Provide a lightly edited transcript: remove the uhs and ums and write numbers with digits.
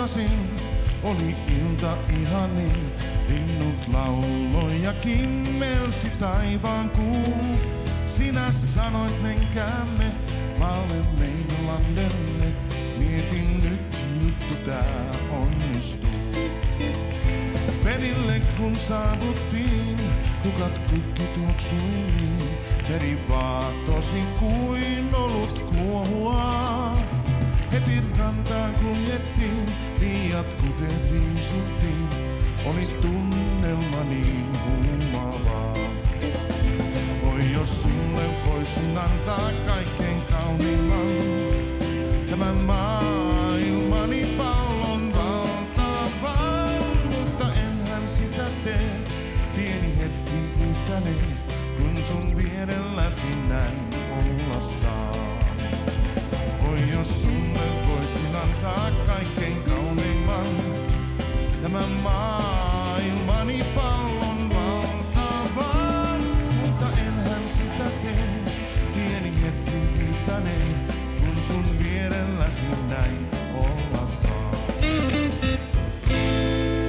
kohtasin, oli ilta ihanin. Linnut lauloi ja kimmelsi taivaan kuu. Sinä sanoit menkäämme maalle Mainlandelle. Mietin nyt juttu tää onnistuu. Perille kun saavuttiin, kukat kukki tuoksuihin. Meri vaatosi kuin olut kuohua. Heti rantaan kuljettiin, liiat kuteet riisuttiin. Oli tunnelma niin huumaavaa. Oi jos sulle voisin antaa kaikkein kauniimman. Tämän maailmani pallon valtavan, mutta enhän sitä tee. Pieni hetki riittänee, kun sun vierelläsi näin olla saa. Oi jos sulle voisin antaa kaikkein kauniimman. Tämän maailmani pallon valtavan, mutta enhän sitä tee. Pieni hetki riittänee, kun sun vierelläsi näin olla saa.